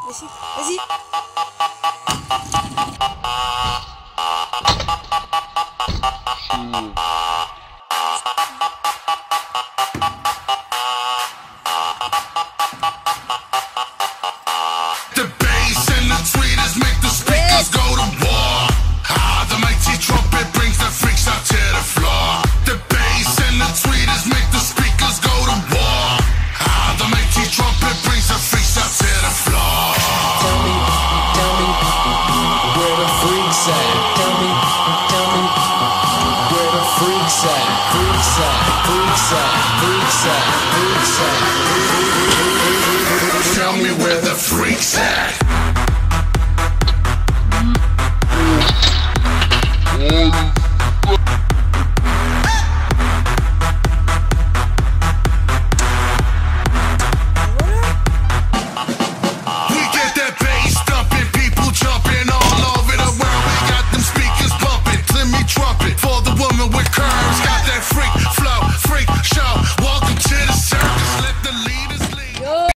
Vas-y, vas-y. The bass and the tweeters make the speakers go to war. Ah, the mighty trumpet brings the freaks out to the floor. The bass and the tweeters make the speakers go to war. Ah, the mighty trumpet brings the freaks out to the floor. Tell me, where the freaks at? Tell me, where the freaks at? Freaks at, freaks at, freaks at, freaks at. Tell me where the freaks at. We get that bass thumping, people jumping all over the world. We got them speakers bumping, Timmy trumpet for the woman with curves.